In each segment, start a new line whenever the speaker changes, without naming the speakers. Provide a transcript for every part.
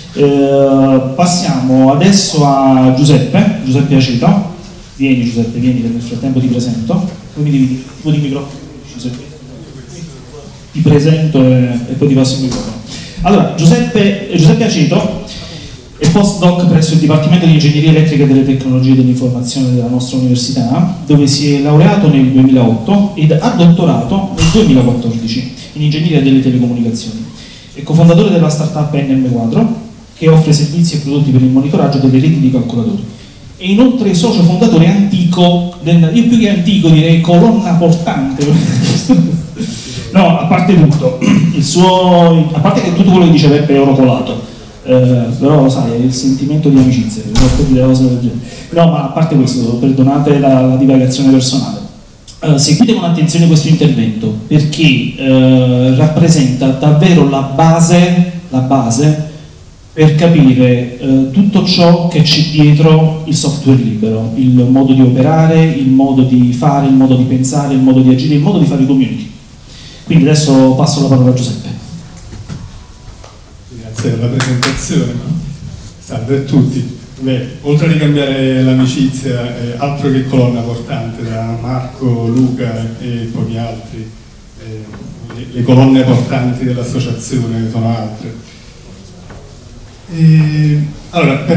Passiamo adesso a Giuseppe Aceto. Vieni Giuseppe, vieni, che nel frattempo ti presento. Poi mi dividi il microfono, Giuseppe. Ti presento e poi ti passo il microfono. Allora, Giuseppe Aceto è postdoc presso il Dipartimento di Ingegneria Elettrica e delle Tecnologie dell'Informazione della nostra università, dove si è laureato nel 2008 ed ha dottorato nel 2014 in Ingegneria delle Telecomunicazioni. È cofondatore della startup NM Quadro, che offre servizi e prodotti per il monitoraggio delle reti di calcolatori. È inoltre socio fondatore antico, io più che antico direi colonna portante. No, a parte tutto, a parte che tutto quello che dice Peppe è oro colato, però lo sai, è il sentimento di amicizia, no, ma a parte questo, perdonate la divagazione personale. Seguite con attenzione questo intervento perché rappresenta davvero la base per capire tutto ciò che c'è dietro il software libero, il modo di operare, il modo di fare, il modo di pensare, il modo di agire, il modo di fare i community. Quindi adesso passo la parola a Giuseppe.
Grazie per la presentazione. Salve a tutti. Beh, oltre a ricambiare l'amicizia, altro che colonna portante da Marco, Luca e pochi altri, le colonne portanti dell'associazione sono altre. Allora, per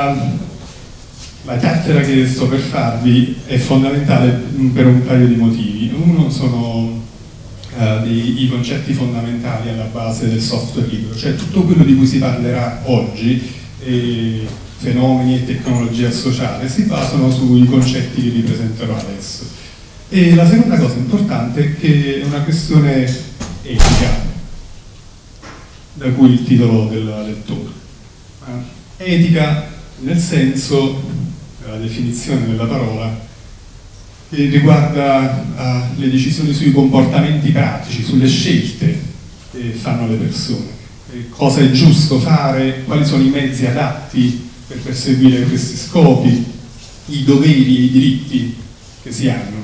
la chiacchiera che sto per farvi è fondamentale per un paio di motivi. Uno sono i concetti fondamentali alla base del software libero, cioè tutto quello di cui si parlerà oggi, fenomeni e tecnologia sociale, si basano sui concetti che vi presenterò adesso. E la seconda cosa importante è che è una questione etica, da cui il titolo del lettore. Etica nel senso, la definizione della parola, che riguarda le decisioni sui comportamenti pratici, sulle scelte che fanno le persone, cosa è giusto fare, quali sono i mezzi adatti per perseguire questi scopi, i doveri e i diritti che si hanno.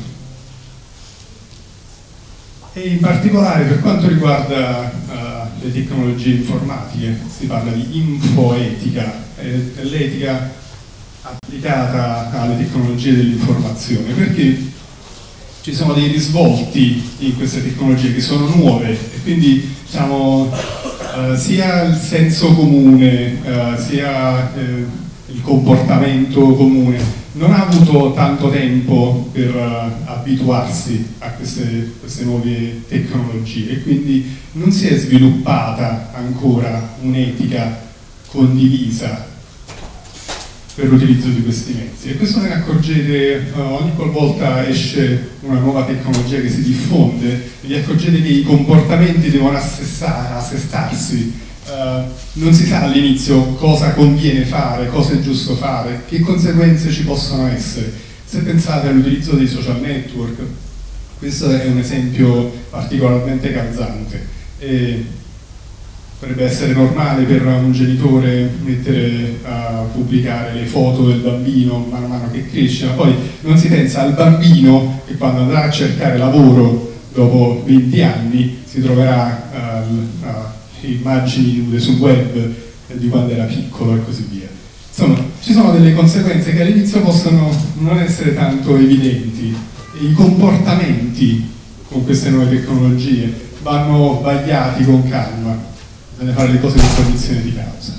E in particolare per quanto riguarda le tecnologie informatiche si parla di infoetica, l'etica applicata alle tecnologie dell'informazione, perché ci sono dei risvolti in queste tecnologie che sono nuove e quindi diciamo, sia il senso comune sia il comportamento comune non ha avuto tanto tempo per abituarsi a queste nuove tecnologie e quindi non si è sviluppata ancora un'etica condivisa per l'utilizzo di questi mezzi. E questo ve ne accorgete ogni qualvolta esce una nuova tecnologia che si diffonde, vi accorgete che i comportamenti devono assestarsi. Non si sa all'inizio cosa conviene fare, cosa è giusto fare, che conseguenze ci possono essere. Se pensate all'utilizzo dei social network, questo è un esempio particolarmente calzante. Potrebbe essere normale per un genitore mettere a pubblicare le foto del bambino man mano che cresce, ma poi non si pensa al bambino che quando andrà a cercare lavoro dopo 20 anni si troverà immagini nude sul web di quando era piccolo e così via. Insomma, ci sono delle conseguenze che all'inizio possono non essere tanto evidenti e i comportamenti con queste nuove tecnologie vanno vagliati con calma, bisogna fare le cose con cognizione di causa.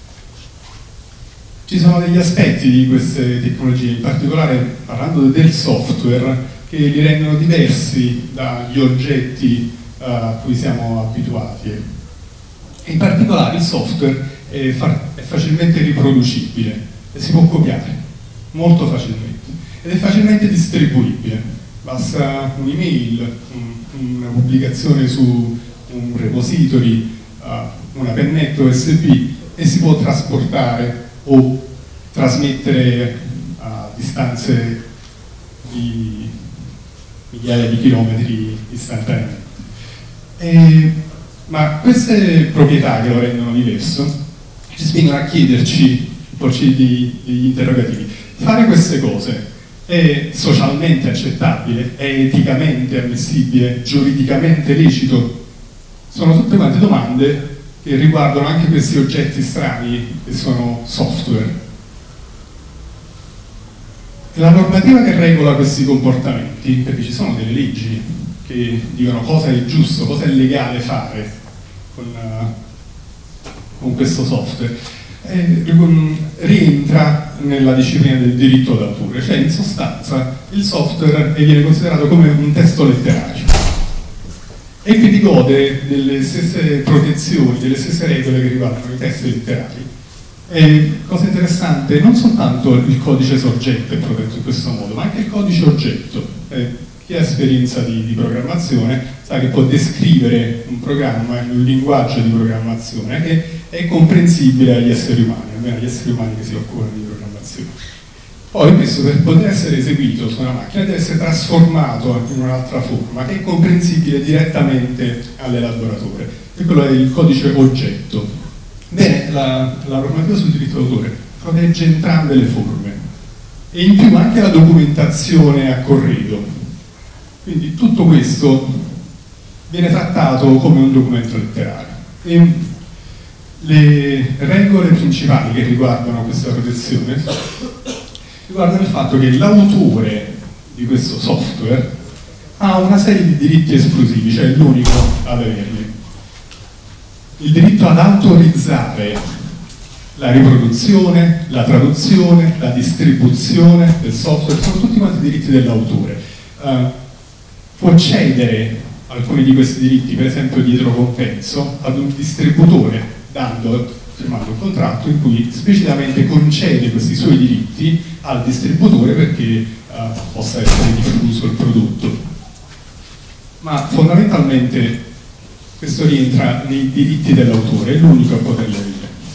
Ci sono degli aspetti di queste tecnologie, in particolare parlando del software, che li rendono diversi dagli oggetti a cui siamo abituati. In particolare il software è facilmente riproducibile e si può copiare molto facilmente ed è facilmente distribuibile. Basta un'email, una pubblicazione su un repository, una pennetta USB e si può trasportare o trasmettere a distanze di migliaia di chilometri istantaneamente. Ma queste proprietà che lo rendono diverso ci spingono a chiederci, porci degli interrogativi. Fare queste cose è socialmente accettabile, è eticamente ammissibile, giuridicamente lecito? Sono tutte quante domande e riguardano anche questi oggetti strani che sono software. La normativa che regola questi comportamenti, perché ci sono delle leggi che dicono cosa è giusto, cosa è legale fare con questo software, rientra nella disciplina del diritto d'autore, cioè in sostanza il software viene considerato come un testo letterario e quindi gode delle stesse protezioni, delle stesse regole che riguardano i testi letterari. E cosa interessante, non soltanto il codice soggetto è protetto in questo modo, ma anche il codice oggetto. Chi ha esperienza di programmazione sa che può descrivere un programma in un linguaggio di programmazione che è comprensibile agli esseri umani, almeno agli esseri umani che si occupano di programmazione. Poi questo, per poter essere eseguito su una macchina, deve essere trasformato in un'altra forma che è comprensibile direttamente all'elaboratore, e quello è il codice oggetto. Bene, la normativa sul diritto d'autore protegge entrambe le forme e in più anche la documentazione a corredo. Quindi tutto questo viene trattato come un documento letterario. E le regole principali che riguardano questa protezione riguardano il fatto che l'autore di questo software ha una serie di diritti esclusivi, cioè è l'unico ad averli. Il diritto ad autorizzare la riproduzione, la traduzione, la distribuzione del software, sono tutti quanti diritti dell'autore. Può cedere alcuni di questi diritti, per esempio dietro compenso, ad un distributore, firmando un contratto in cui esplicitamente concede questi suoi diritti al distributore perché possa essere diffuso il prodotto. Ma fondamentalmente questo rientra nei diritti dell'autore, è l'unico a poterli avere.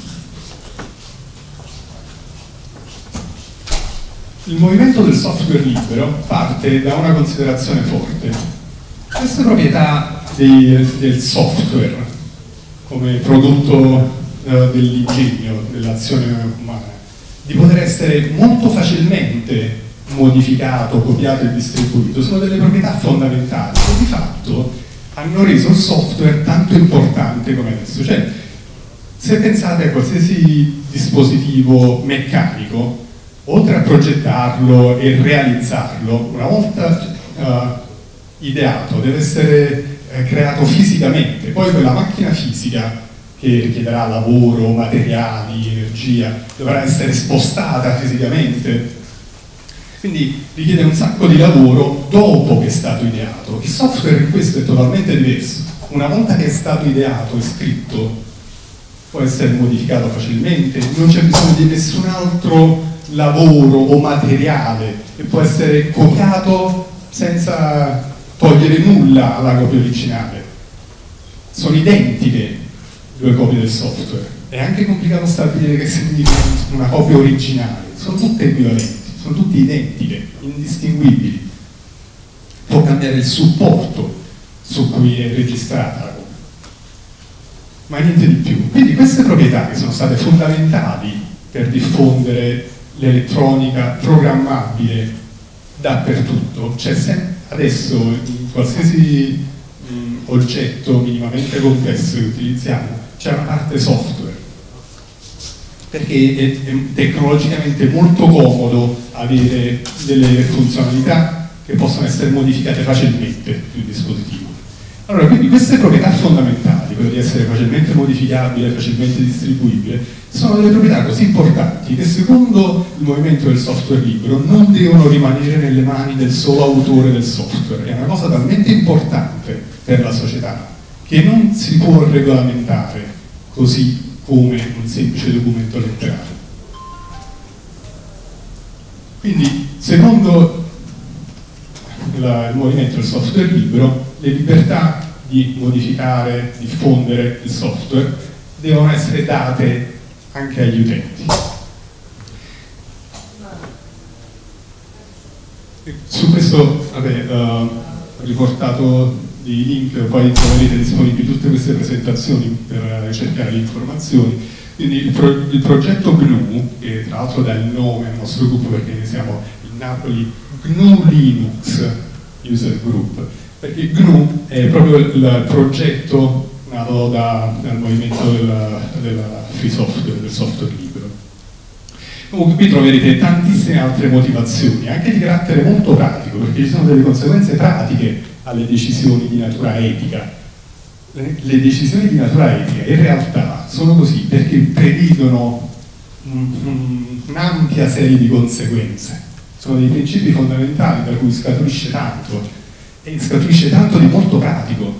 Il movimento del software libero parte da una considerazione forte. Queste proprietà del software come prodotto dell'ingegno, dell'azione umana, di poter essere molto facilmente modificato, copiato e distribuito, sono delle proprietà fondamentali che di fatto hanno reso il software tanto importante come adesso. Cioè, se pensate a qualsiasi dispositivo meccanico, oltre a progettarlo e realizzarlo, una volta ideato, deve essere creato fisicamente, poi quella macchina fisica che richiederà lavoro, materiali, energia, dovrà essere spostata fisicamente, quindi richiede un sacco di lavoro dopo che è stato ideato. Il software in questo è totalmente diverso. Una volta che è stato ideato e scritto può essere modificato facilmente, non c'è bisogno di nessun altro lavoro o materiale e può essere copiato senza togliere nulla alla copia originale. Sono identiche due copie del software. È anche complicato stabilire che significa una copia originale. Sono tutte equivalenti, sono tutte identiche, indistinguibili. Può cambiare il supporto su cui è registrata la copia, ma niente di più. Quindi queste proprietà, che sono state fondamentali per diffondere l'elettronica programmabile dappertutto, adesso in qualsiasi oggetto minimamente complesso che utilizziamo c'è una parte software, perché è tecnologicamente molto comodo avere delle funzionalità che possono essere modificate facilmente sul dispositivo. Allora, quindi queste proprietà fondamentali, quello di essere facilmente modificabile, facilmente distribuibile, sono delle proprietà così importanti che secondo il movimento del software libero non devono rimanere nelle mani del solo autore del software. È una cosa talmente importante per la società che non si può regolamentare così come un semplice documento letterario. Quindi, secondo il movimento del software libero, le libertà di modificare, diffondere il software devono essere date anche agli utenti. Su questo ho riportato dei link, poi troverete disponibili tutte queste presentazioni per cercare le informazioni. Quindi il progetto GNU, che tra l'altro dà il nome al nostro gruppo perché noi siamo il Napoli GNU Linux User Group, perché GNU è proprio il progetto nato dal movimento del free software, del software libero. Comunque qui troverete tantissime altre motivazioni, anche di carattere molto pratico, perché ci sono delle conseguenze pratiche alle decisioni di natura etica. Le decisioni di natura etica in realtà sono così perché prevedono un'ampia serie di conseguenze. Sono dei principi fondamentali da cui scaturisce tanto, e scaturisce tanto di molto pratico.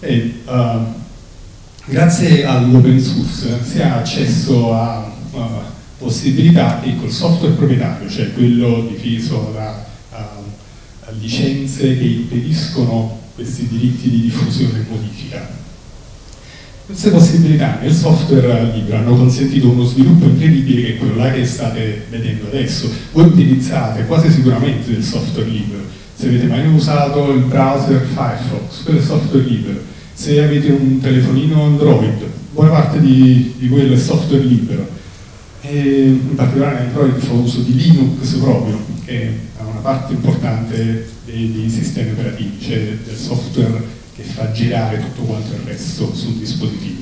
Grazie all'open source si ha accesso a possibilità che col software proprietario, cioè quello difeso da licenze che impediscono questi diritti di diffusione e modifica. Queste possibilità nel software libero hanno consentito uno sviluppo incredibile, che è quello là che state vedendo adesso. Voi utilizzate quasi sicuramente del software libero. Se avete mai usato il browser Firefox, quello è software libero. Se avete un telefonino Android, buona parte di quello è software libero. E in particolare Android fa uso di Linux proprio, che è una parte importante dei sistemi operativi, cioè del software che fa girare tutto quanto il resto sul dispositivo.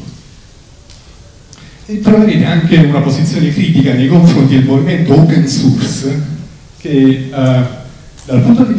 E troverete anche una posizione critica nei confronti del movimento open source, che dal punto di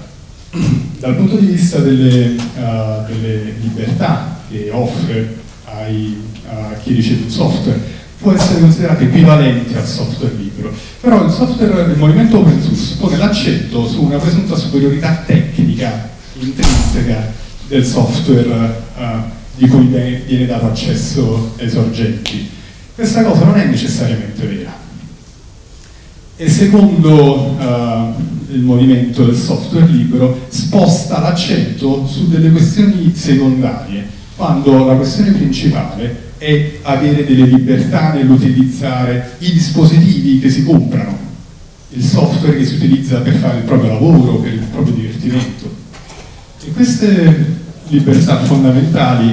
vista delle libertà che offre a chi riceve un software, può essere considerato equivalente al software libero, però il movimento open source pone l'accento su una presunta superiorità tecnica intrinseca del software di cui viene dato accesso ai sorgenti. Questa cosa non è necessariamente vera. E secondo il movimento del software libero sposta l'accento su delle questioni secondarie, quando la questione principale è avere delle libertà nell'utilizzare i dispositivi che si comprano, il software che si utilizza per fare il proprio lavoro, per il proprio divertimento. E queste libertà fondamentali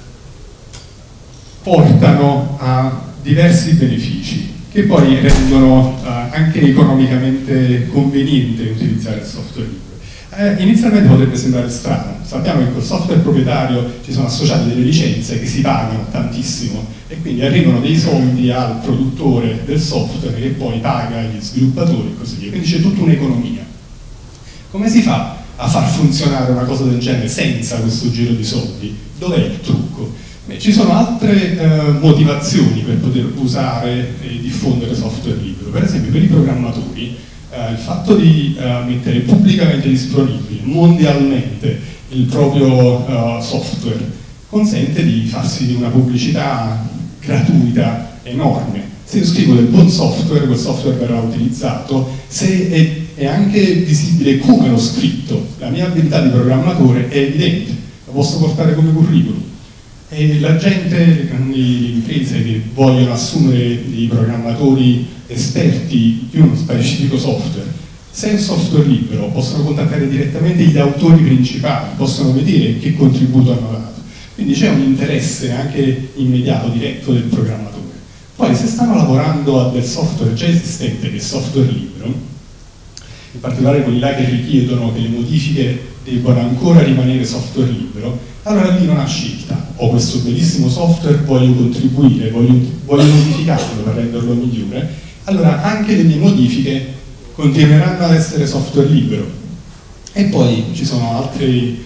portano a diversi benefici che poi rendono anche economicamente conveniente utilizzare il software libero. Inizialmente potrebbe sembrare strano, sappiamo che col software proprietario ci sono associate delle licenze che si pagano tantissimo e quindi arrivano dei soldi al produttore del software che poi paga gli sviluppatori e così via, quindi c'è tutta un'economia. Come si fa a far funzionare una cosa del genere senza questo giro di soldi? Dov'è il trucco? Beh, ci sono altre motivazioni per poter usare e diffondere software libero. Per esempio per i programmatori il fatto di mettere pubblicamente disponibile mondialmente il proprio software consente di farsi una pubblicità gratuita enorme. Se io scrivo del buon software, quel software verrà utilizzato. Se è anche visibile come l'ho scritto, la mia abilità di programmatore è evidente, lo posso portare come curriculum. E la gente, le grandi imprese che vogliono assumere dei programmatori esperti di uno specifico software, se è un software libero possono contattare direttamente gli autori principali, possono vedere che contributo hanno dato. Quindi c'è un interesse anche immediato, diretto del programmatore. Poi se stanno lavorando a del software già esistente, che è software libero, in particolare quelli là che richiedono che le modifiche debbano ancora rimanere software libero, allora lì non ha scelta. Ho questo bellissimo software, voglio contribuire, voglio modificarlo per renderlo migliore, allora anche le mie modifiche continueranno ad essere software libero. E poi ci sono altri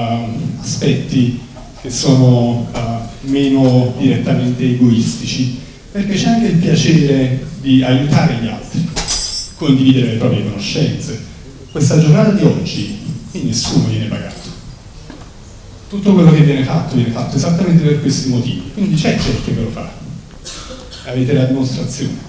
aspetti che sono meno direttamente egoistici, perché c'è anche il piacere di aiutare gli altri, condividere le proprie conoscenze. Questa giornata di oggi nessuno viene pagato. Tutto quello che viene fatto esattamente per questi motivi. Quindi c'è gente che lo fa. Avete la dimostrazione.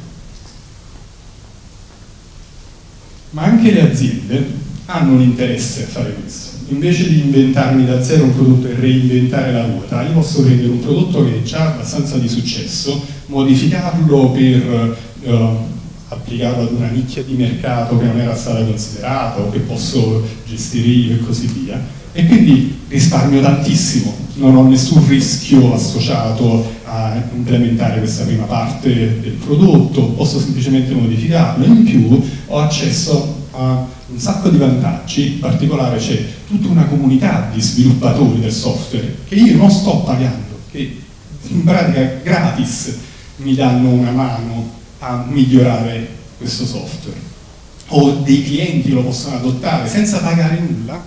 Ma anche le aziende hanno un interesse a fare questo. Invece di inventarmi da zero un prodotto e reinventare la ruota, io posso prendere un prodotto che è già abbastanza di successo, modificarlo per applicarlo ad una nicchia di mercato che non era stata considerata o che posso gestire io e così via, e quindi risparmio tantissimo, non ho nessun rischio associato a implementare questa prima parte del prodotto, posso semplicemente modificarlo, e in più ho accesso a un sacco di vantaggi. In particolare c'è tutta una comunità di sviluppatori del software che io non sto pagando, che in pratica gratis mi danno una mano a migliorare questo software, o dei clienti lo possono adottare senza pagare nulla,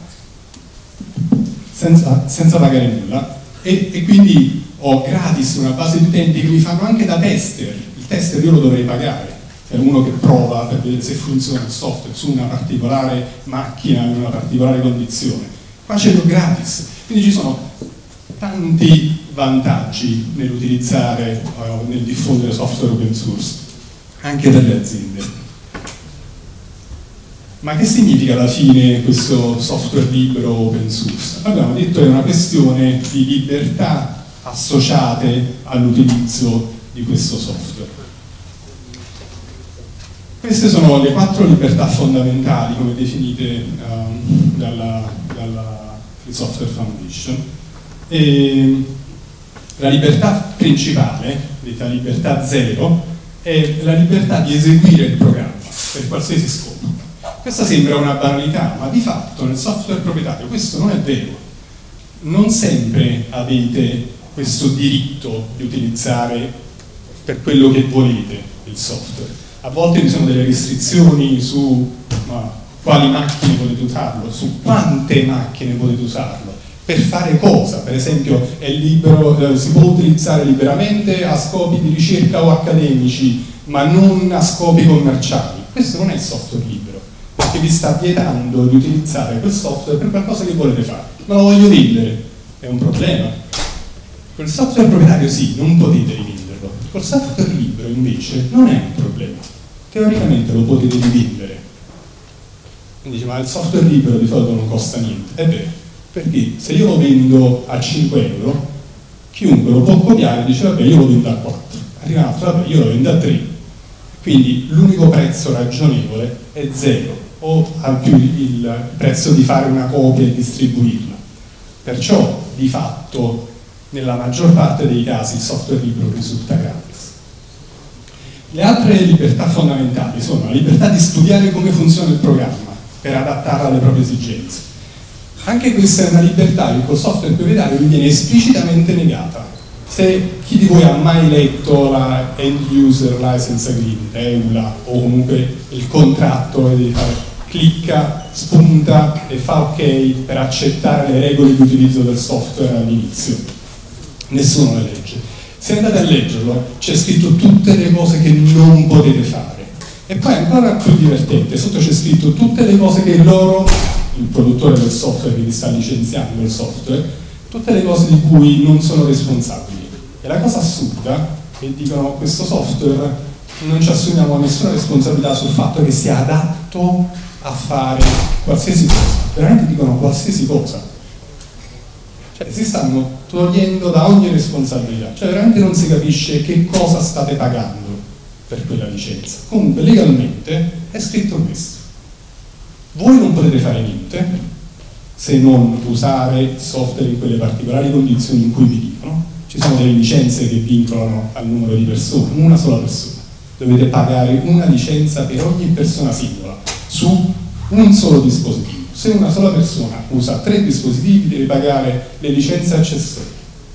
senza pagare nulla, e quindi ho gratis una base di utenti che mi fanno anche da tester. Il tester io lo dovrei pagare, è uno che prova per vedere se funziona il software su una particolare macchina in una particolare condizione. Qua ce l'ho gratis, quindi ci sono tanti vantaggi nell'utilizzare nel diffondere software open source anche per le aziende. Ma che significa alla fine questo software libero open source? Abbiamo detto che è una questione di libertà associate all'utilizzo di questo software. Queste sono le 4 libertà fondamentali come definite dalla Free Software Foundation. E la libertà principale, detta libertà 0, è la libertà di eseguire il programma per qualsiasi scopo. Questa sembra una banalità, ma di fatto nel software proprietario questo non è vero. Non sempre avete questo diritto di utilizzare per quello che volete il software. A volte vi sono delle restrizioni su quali macchine potete usarlo, su quante macchine potete usarlo, per fare cosa. Per esempio è libero, si può utilizzare liberamente a scopi di ricerca o accademici, ma non a scopi commerciali. Questo non è software libero, perché vi sta vietando di utilizzare quel software per qualcosa che volete fare. Ma lo voglio vendere, è un problema. Col software proprietario sì, non potete rivenderlo. Col software libero invece non è un problema. Teoricamente lo potete rivendere. Quindi dice, ma il software libero di solito non costa niente. È vero, perché se io lo vendo a 5 euro, chiunque lo può copiare e dice, vabbè, io lo vendo a 4. Arriva un altro, vabbè, io lo vendo a 3. Quindi l'unico prezzo ragionevole è 0, o al più il prezzo di fare una copia e distribuirla. Perciò, di fatto, nella maggior parte dei casi il software libero risulta gratis. Le altre libertà fondamentali sono la libertà di studiare come funziona il programma per adattarlo alle proprie esigenze. Anche questa è una libertà che col software proprietario vi viene esplicitamente negata. Se chi di voi ha mai letto la End User License Agreement, EULA, o comunque il contratto, clicca, spunta e fa ok per accettare le regole di utilizzo del software all'inizio. Nessuno le legge. Se andate a leggerlo c'è scritto tutte le cose che non potete fare. E poi ancora più divertente, sotto c'è scritto tutte le cose che il produttore del software che vi sta licenziando il software, tutte le cose di cui non sono responsabili. E la cosa assurda è che dicono questo software non ci assumiamo nessuna responsabilità sul fatto che sia adatto a fare qualsiasi cosa. Veramente dicono qualsiasi cosa. Cioè si stanno togliendo da ogni responsabilità. Cioè veramente non si capisce che cosa state pagando per quella licenza. Comunque legalmente è scritto questo. Voi non potete fare niente se non usare il software in quelle particolari condizioni in cui vi dicono. Ci sono delle licenze che vincolano al numero di persone, una sola persona. Dovete pagare una licenza per ogni persona singola su un solo dispositivo. Se una sola persona usa 3 dispositivi deve pagare le licenze accessorie.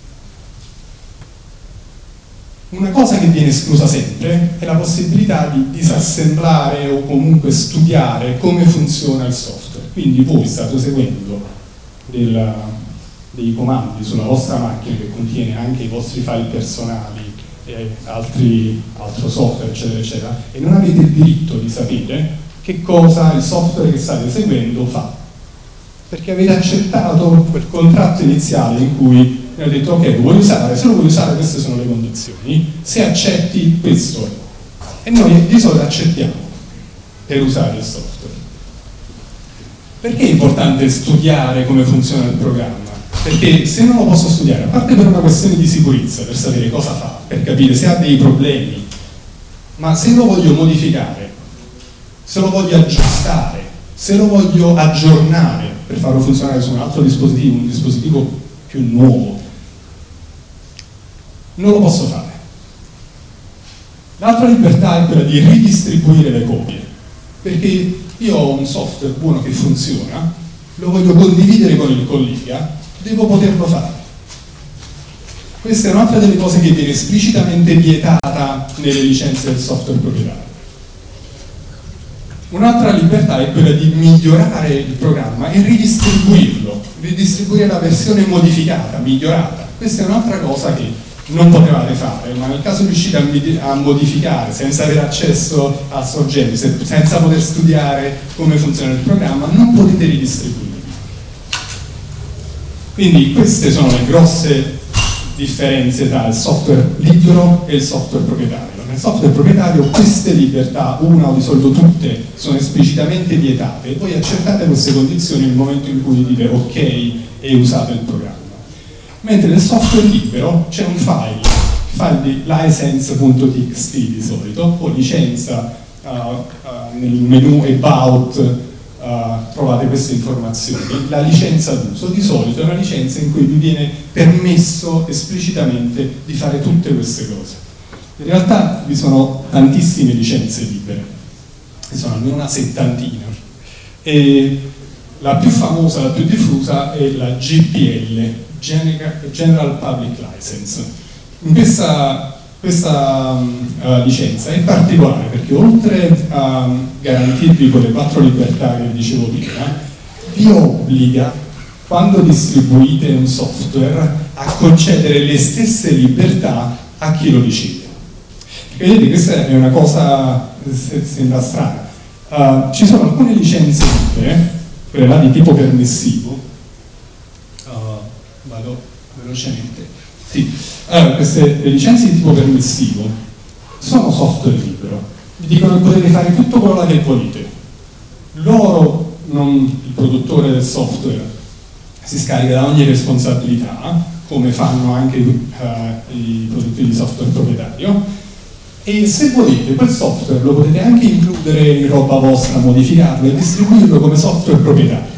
Una cosa che viene esclusa sempre è la possibilità di disassemblare o comunque studiare come funziona il software. Quindi voi state eseguendo dei comandi sulla vostra macchina che contiene anche i vostri file personali e altro software, eccetera, eccetera, e non avete il diritto di sapere che cosa il software che state eseguendo fa. Perché avete accettato quel contratto iniziale in cui mi ha detto ok, lo vuoi usare, se lo vuoi usare queste sono le condizioni, se accetti questo è. E noi di solito accettiamo per usare il software. Perché è importante studiare come funziona il programma? Perché se non lo posso studiare, a parte per una questione di sicurezza, per sapere cosa fa, per capire se ha dei problemi, ma se lo voglio modificare, se lo voglio aggiustare, se lo voglio aggiornare per farlo funzionare su un altro dispositivo, un dispositivo più nuovo, non lo posso fare. L'altra libertà è quella di ridistribuire le copie, perché io ho un software buono che funziona, lo voglio condividere con il collega, devo poterlo fare. Questa è un'altra delle cose che viene esplicitamente vietata nelle licenze del software proprietario. Un'altra libertà è quella di migliorare il programma e ridistribuire la versione modificata, migliorata. Questa è un'altra cosa che non potevate fare, ma nel caso riuscite a modificare senza avere accesso a sorgenti, senza poter studiare come funziona il programma, non potete ridistribuire. Quindi queste sono le grosse differenze tra il software libero e il software proprietario. Nel software proprietario queste libertà, una o di solito tutte, sono esplicitamente vietate, voi accettate queste condizioni nel momento in cui dite ok e usate il programma. Mentre nel software libero c'è un file di license.txt di solito, o licenza, nel menu about trovate queste informazioni. La licenza d'uso di solito è una licenza in cui vi viene permesso esplicitamente di fare tutte queste cose. In realtà vi sono tantissime licenze libere, ne sono almeno una settantina, e la più famosa, la più diffusa è la GPL, General Public License. In questa licenza è particolare perché oltre a garantirvi quelle 4 libertà che vi dicevo prima, vi obbliga, quando distribuite un software, a concedere le stesse libertà a chi lo riceve. Vedete, questa è una cosa che sembra strana. Ci sono alcune licenze libere, quelle là di tipo permissivo, vado velocemente. Sì. Queste licenze di tipo permissivo sono software libero, vi dicono che potete fare tutto quello che volete. Loro, il produttore del software, si scarica da ogni responsabilità, come fanno anche i produttori di software proprietario, e se volete quel software lo potete anche includere in roba vostra, modificarlo e distribuirlo come software proprietario.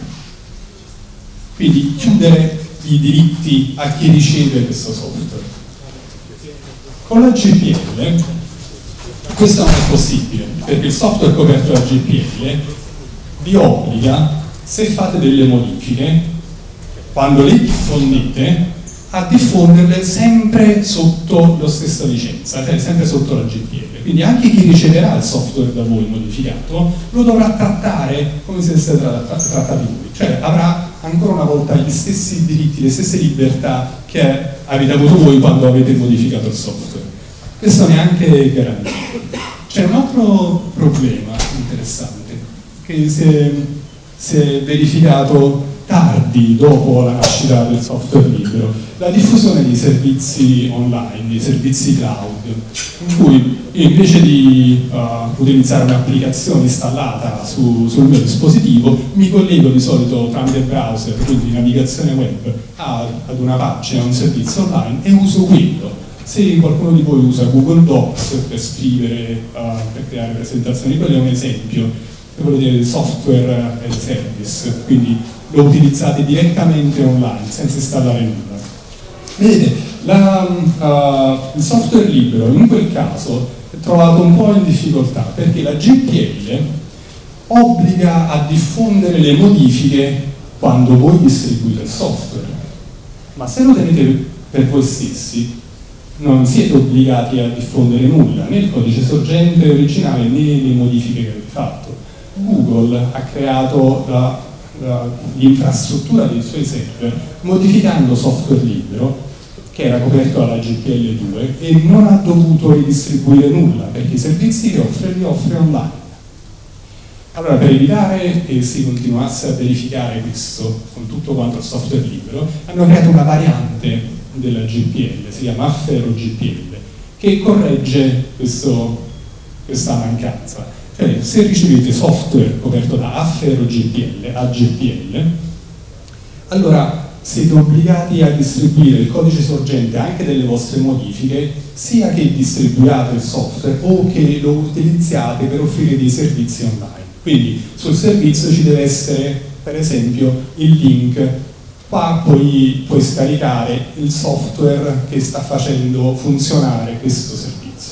Quindi chiudere i diritti a chi riceve questo software. Con la GPL questo non è possibile, perché il software coperto da GPL vi obbliga, se fate delle modifiche, quando le diffondete, a diffonderle sempre sotto la stessa licenza, cioè sempre sotto la GPL. Quindi anche chi riceverà il software da voi modificato lo dovrà trattare come se foste trattati voi, cioè avrà ancora una volta gli stessi diritti, le stesse libertà che avete avuto voi quando avete modificato il software. Questo neanche garantito. C'è un altro problema interessante che si è verificato tardi dopo la nascita del software libero, la diffusione di servizi online, di servizi cloud, in cui io invece di utilizzare un'applicazione installata sul mio dispositivo, mi collego di solito tramite browser, quindi navigazione web, ad una pagina, a un servizio online e uso quello. Se qualcuno di voi usa Google Docs per scrivere, per creare presentazioni, quello è un esempio, quello di software as a service, quindi lo utilizzate direttamente online senza installare nulla. Vedete, il software libero in quel caso è trovato un po' in difficoltà perché la GPL obbliga a diffondere le modifiche quando voi distribuite il software, ma se lo tenete per voi stessi non siete obbligati a diffondere nulla, né il codice sorgente originale né le modifiche che avete fatto. Google ha creato l'infrastruttura dei suoi server modificando software libero che era coperto dalla GPL2 e non ha dovuto ridistribuire nulla perché i servizi li offre online. Allora, per evitare che si continuasse a verificare questo con tutto quanto il software libero, hanno creato una variante della GPL, si chiama Affero GPL, che corregge questa mancanza. Cioè, se ricevete software coperto da Affero GPL a GPL, allora siete obbligati a distribuire il codice sorgente anche delle vostre modifiche, sia che distribuiate il software o che lo utilizziate per offrire dei servizi online. Quindi sul servizio ci deve essere, per esempio, il link. Qua puoi scaricare il software che sta facendo funzionare questo servizio.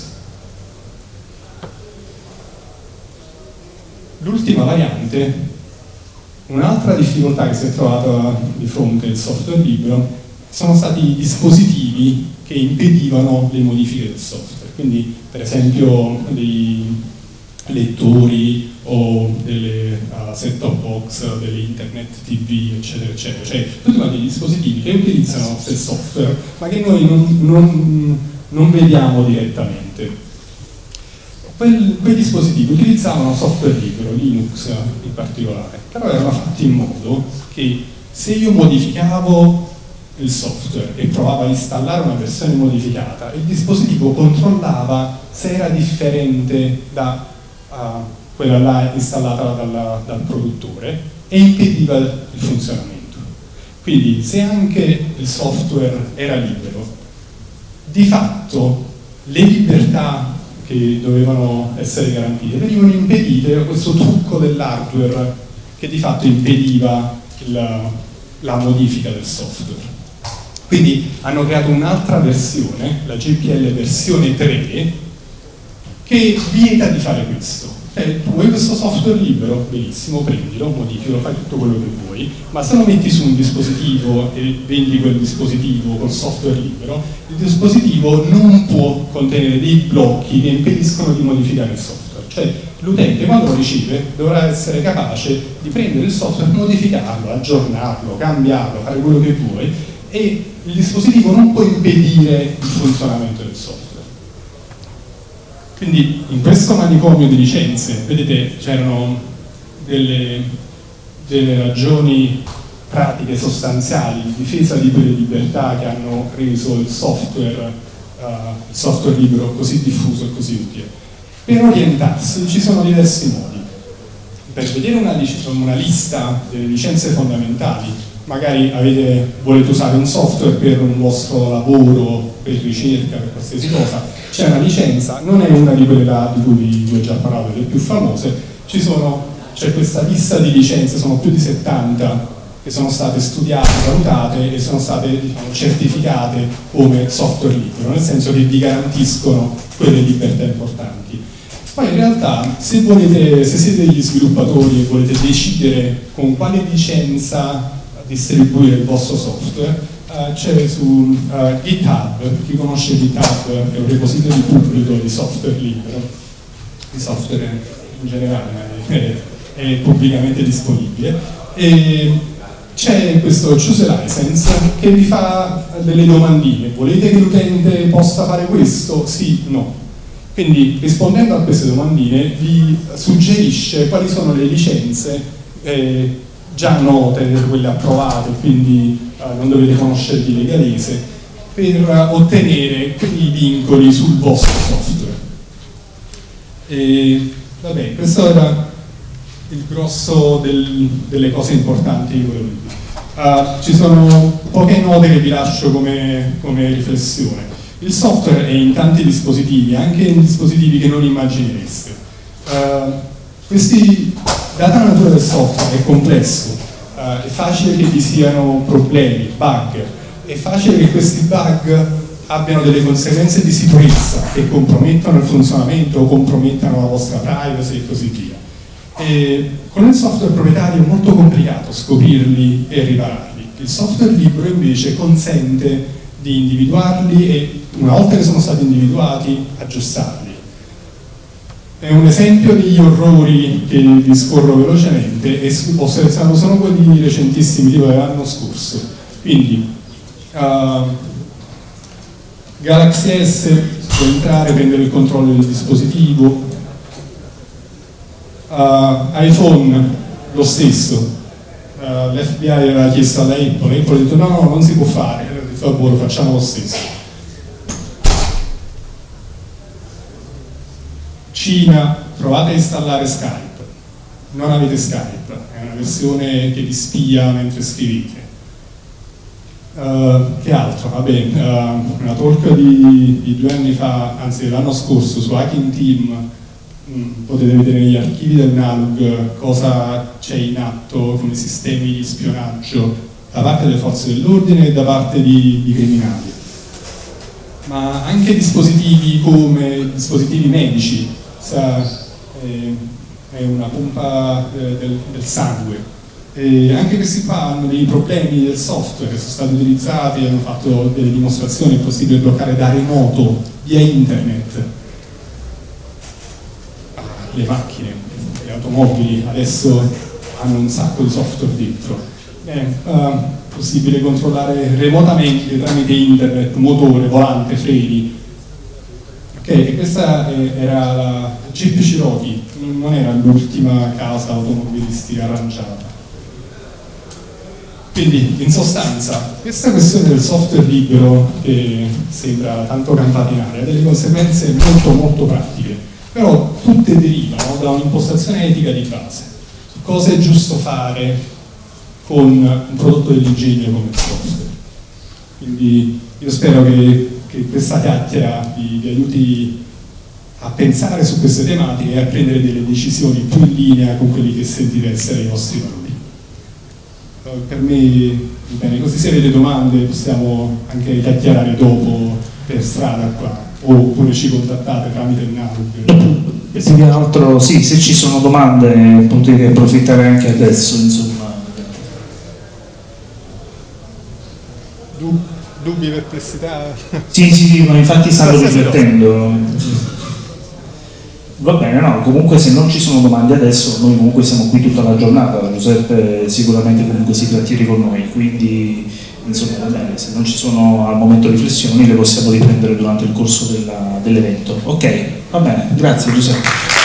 L'ultima variante, un'altra difficoltà che si è trovata di fronte al software libero, sono stati dispositivi che impedivano le modifiche del software, quindi per esempio dei lettori o delle set-top box, delle internet TV, eccetera, eccetera, cioè tutti quanti dispositivi che utilizzano del software ma che noi non vediamo direttamente. Quei dispositivi utilizzavano software libero, Linux in particolare, però erano fatti in modo che se io modificavo il software e provavo a installare una versione modificata, il dispositivo controllava se era differente da quella là installata dal produttore e impediva il funzionamento. Quindi se anche il software era libero, di fatto le libertà che dovevano essere garantite venivano impedite da questo trucco dell'hardware che di fatto impediva la modifica del software. Quindi hanno creato un'altra versione, la GPL versione 3, che vieta di fare questo. Tu vuoi questo software libero? Benissimo, prendilo, modificalo, fai tutto quello che vuoi, ma se lo metti su un dispositivo e vendi quel dispositivo col software libero, il dispositivo non può contenere dei blocchi che impediscono di modificare il software. Cioè l'utente quando lo riceve dovrà essere capace di prendere il software, modificarlo, aggiornarlo, cambiarlo, fare quello che vuoi, e il dispositivo non può impedire il funzionamento del software. Quindi in questo manicomio di licenze, vedete, c'erano delle ragioni pratiche sostanziali di difesa di quelle libertà che hanno reso il software libero così diffuso e così utile. Per orientarsi ci sono diversi modi. Per vedere una lista delle licenze fondamentali, magari volete usare un software per un vostro lavoro, per ricerca, per qualsiasi cosa, c'è una licenza, non è una di quelle là di cui vi ho già parlato, le più famose, c'è questa lista di licenze, sono più di 70, che sono state studiate, valutate e sono state certificate come software libero, nel senso che vi garantiscono quelle libertà importanti. Poi in realtà, se siete degli sviluppatori e volete decidere con quale licenza distribuire il vostro software, c'è su GitHub, chi conosce GitHub è un repository pubblico di software libero, di software in generale, è pubblicamente disponibile, e c'è questo choose a license che vi fa delle domandine: volete che l'utente possa fare questo? Sì, no. Quindi rispondendo a queste domandine vi suggerisce quali sono le licenze già note, quelle approvate, quindi non dovete conoscere di legalese, per ottenere quei vincoli sul vostro software. E vabbè, questo era il grosso delle cose importanti di quello lì. Ci sono poche note che vi lascio come riflessione. Il software è in tanti dispositivi, anche in dispositivi che non immaginereste. Data la natura del software, è complesso, è facile che vi siano problemi, bug, è facile che questi bug abbiano delle conseguenze di sicurezza che compromettono il funzionamento o compromettano la vostra privacy e così via. E con il software proprietario è molto complicato scoprirli e ripararli. Il software libero invece consente di individuarli e, una volta che sono stati individuati, aggiustarli. È un esempio degli orrori che vi scorro velocemente e ho selezionato solo quelli recentissimi, tipo dell'anno scorso. Quindi Galaxy S può entrare, prendere il controllo del dispositivo, iPhone lo stesso, l'FBI aveva chiesto alla Apple ha detto no, non si può fare, allora ho detto lo facciamo lo stesso. Cina, provate a installare Skype, non avete Skype, è una versione che vi spia mentre scrivete. Che altro? Vabbè, una talk di 2 anni fa, anzi dell'anno scorso, su Hacking Team, potete vedere negli archivi del NALUG cosa c'è in atto come sistemi di spionaggio da parte delle forze dell'ordine e da parte di criminali. Ma anche dispositivi come dispositivi medici, è una pompa del sangue, E anche questi qua hanno dei problemi del software che sono stati utilizzati, hanno fatto delle dimostrazioni, è possibile bloccare da remoto, via internet, le macchine, le automobili, adesso hanno un sacco di software dentro. È possibile controllare remotamente tramite internet, motore, volante, freni. Ok, e questa era la Jeep Cherokee, non era l'ultima casa automobilistica arrangiata. Quindi, in sostanza, questa questione del software libero, che sembra tanto campata in aria, ha delle conseguenze molto molto pratiche, però tutte derivano da un'impostazione etica di base. Su cosa è giusto fare con un prodotto dell'ingegno come il software. Quindi io spero che questa chiacchiera vi aiuti a pensare su queste tematiche e a prendere delle decisioni più in linea con quelli che sentite essere i vostri valori. Per me, bene, così se avete domande possiamo anche chiacchierare dopo per strada qua, oppure ci contattate tramite il NAUG.
Più che altro, sì, se ci sono domande, appunto, di approfittare anche adesso, insomma.
Dubbi, perplessità?
Sì, ma infatti stavo riflettendo. Va bene, no, comunque se non ci sono domande adesso, noi comunque siamo qui tutta la giornata, Giuseppe sicuramente comunque si trattieri con noi, quindi insomma va bene, se non ci sono al momento riflessioni le possiamo riprendere durante il corso dell'evento. Ok, va bene, grazie Giuseppe.